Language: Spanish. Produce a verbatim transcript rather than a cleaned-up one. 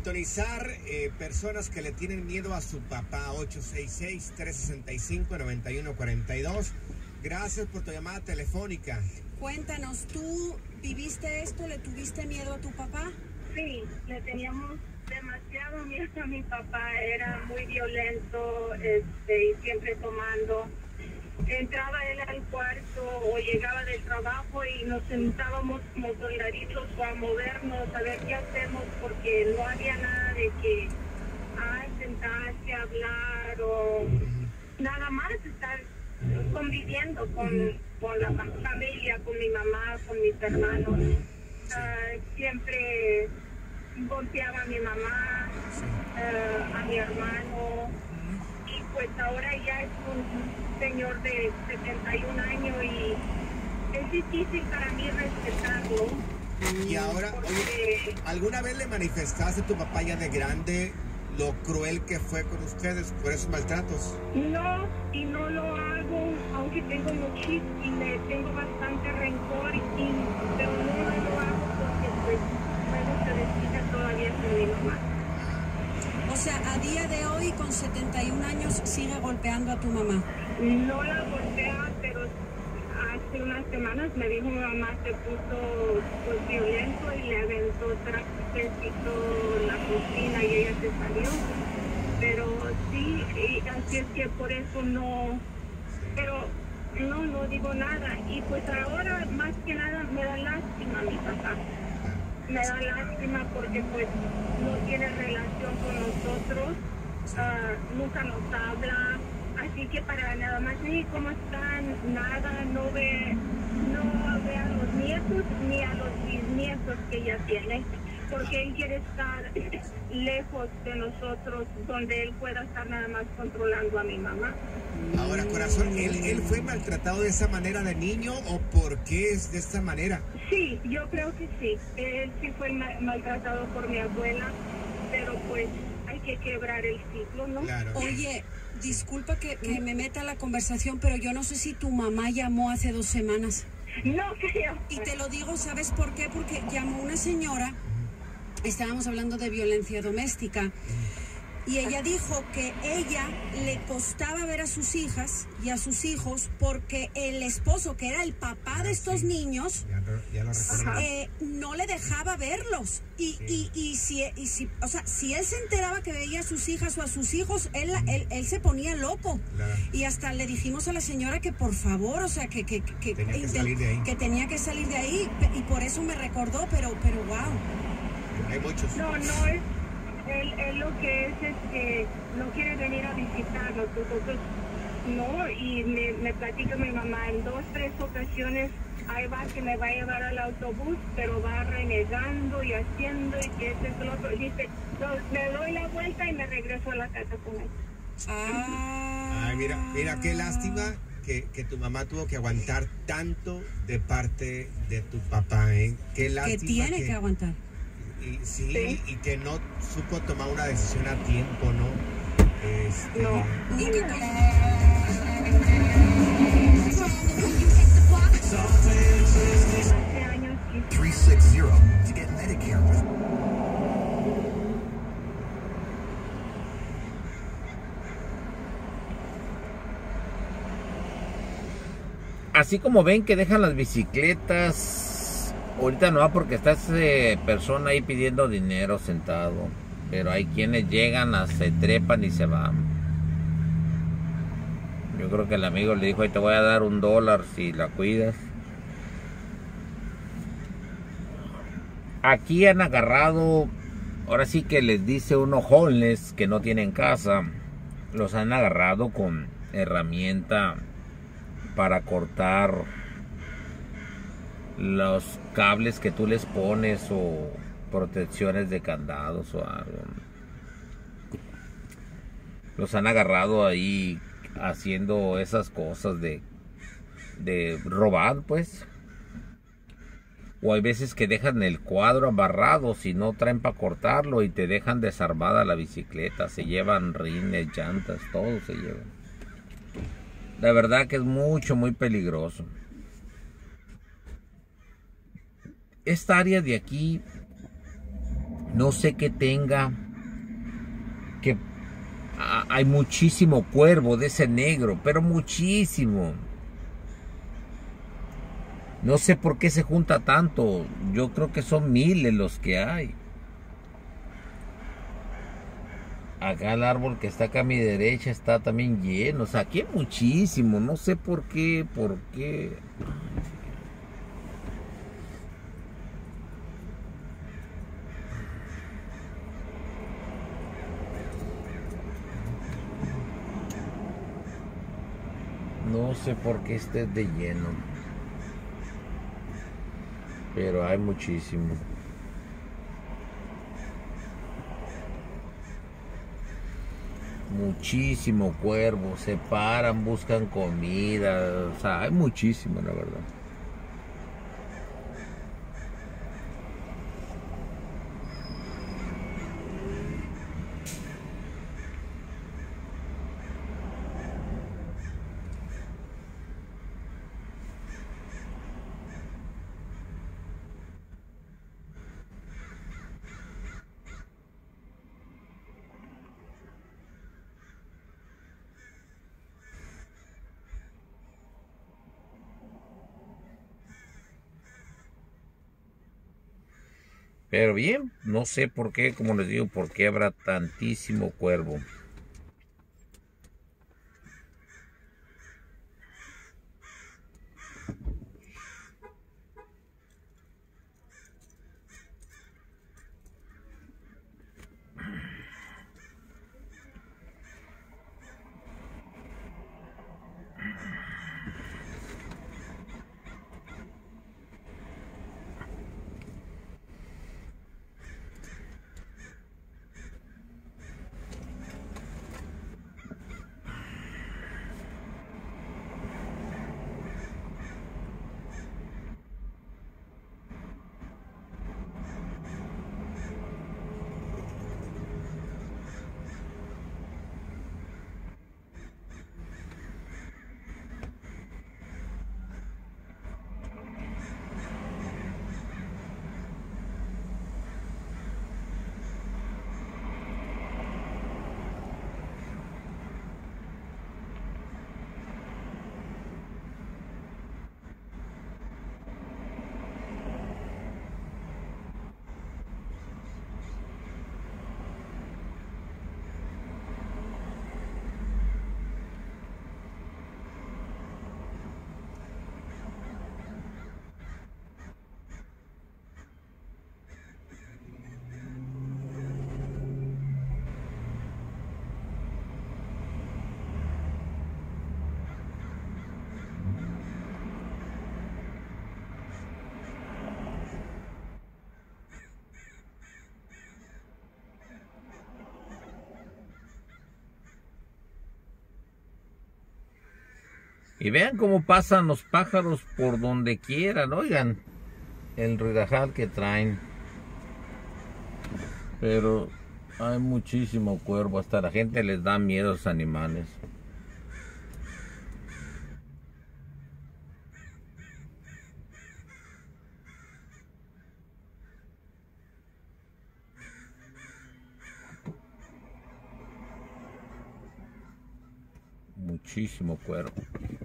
sintonizar eh, personas que le tienen miedo a su papá. Ocho seis seis, tres seis cinco, nueve uno cuatro dos. Gracias por tu llamada telefónica. Cuéntanos, ¿tú viviste esto? ¿Le tuviste miedo a tu papá? Sí, le teníamos demasiado miedo a mi papá. Era muy violento, este, y siempre tomando. Entraba él al cuarto o llegaba del trabajo y nos sentábamos como soldaditos a movernos, a ver qué hacemos, porque no había nada de que ah, sentarse a hablar o nada más estar conviviendo con, con la familia, con mi mamá, con mis hermanos. Uh, siempre golpeaba a mi mamá, uh, a mi hermano, y pues ahora ya es un señor de setenta y un años y es difícil para mí respetarlo. Y ahora, porque... oye, ¿alguna vez le manifestaste a tu papá ya de grande lo cruel que fue con ustedes por esos maltratos? No, y no lo hago, aunque tengo muchísimo, tengo bastante rencor, y, pero no lo hago porque pues me se desquita todavía con mi mamá. O sea, a día de hoy, con setenta y un años, sigue golpeando a tu mamá. No la golpea, pero hace unas semanas me dijo mi mamá se puso pues, violento y le aventó trapecito la cocina y ella se salió. Pero sí, y así es que por eso no, pero no, no digo nada. Y pues ahora más que nada me da lástima mi papá. Me da lástima porque pues no tiene relación con nosotros, uh, nunca nos habla. Así que para nada más, ni cómo están, nada, no ve, no ve a los nietos ni a los bisnietos que ella tiene, porque él quiere estar lejos de nosotros, donde él pueda estar nada más controlando a mi mamá. Ahora, corazón, ¿él, él fue maltratado de esa manera de niño o por qué es de esta manera? Sí, yo creo que sí. Él sí fue mal, maltratado por mi abuela, pero pues hay que quebrar el ciclo, ¿no? Claro. Oye, disculpa que, que me meta a la conversación, pero yo no sé si tu mamá llamó hace dos semanas. No creo. Y te lo digo, ¿sabes por qué? Porque llamó una señora, estábamos hablando de violencia doméstica, y ella dijo que ella le costaba ver a sus hijas y a sus hijos porque el esposo, que era el papá de estos sí. niños, Ya, ya lo recuerdo. eh, no le dejaba verlos. Y, Sí. y, y, si, y si, o sea, si él se enteraba que veía a sus hijas o a sus hijos, él, él, él se ponía loco. Claro. Y hasta le dijimos a la señora que por favor, o sea, que, que, que, Tenía que intent- salir de ahí. que tenía que salir de ahí. Y por eso me recordó, pero, pero wow. Hay muchos. No, no es. Él, él lo que es es que no quiere venir a visitarnos. Nosotros no, y me, me platica mi mamá en dos, tres ocasiones. Ahí va que me va a llevar al autobús, pero va renegando y haciendo y que este es lo otro. Dice, no, me doy la vuelta y me regreso a la casa con él. Ah. Ay, mira, mira qué lástima que, que tu mamá tuvo que aguantar tanto de parte de tu papá, ¿eh? Qué lástima. Que tiene que, que aguantar. Y, sí, Sí. y que no supo tomar una decisión a tiempo, ¿no? Este, No. Nunca con... Hace años que three six zero to get Medicare with Así como ven que dejan las bicicletas, ahorita no va porque está esa persona ahí pidiendo dinero sentado, pero hay quienes llegan, a, se trepan y se van. Yo creo que el amigo le dijo, ahí te voy a dar un dólar si la cuidas. Aquí han agarrado, ahora sí que les dice uno homeless que no tienen casa, los han agarrado con herramienta para cortar los cables que tú les pones o protecciones de candados o algo. Los han agarrado ahí haciendo esas cosas de, de robar, pues. O hay veces que dejan el cuadro amarrado si no traen para cortarlo y te dejan desarmada la bicicleta. Se llevan rines, llantas, todo se llevan. La verdad que es mucho, muy peligroso. Esta área de aquí no sé qué tenga, que a, hay muchísimo cuervo de ese negro, pero muchísimo. No sé por qué se junta tanto, yo creo que son miles los que hay. Acá el árbol que está acá a mi derecha está también lleno, o sea, aquí hay muchísimo, no sé por qué, por qué. No sé por qué esté de lleno, pero hay muchísimo. Muchísimo cuervo, se paran, buscan comida, o sea, hay muchísimo, la verdad. Pero bien, no sé por qué, como les digo, por qué habrá tantísimo cuervo. Y vean cómo pasan los pájaros por donde quieran, oigan, el ruidajal que traen. Pero hay muchísimo cuervo, hasta la gente les da miedo a los animales. Muchísimo cuervo.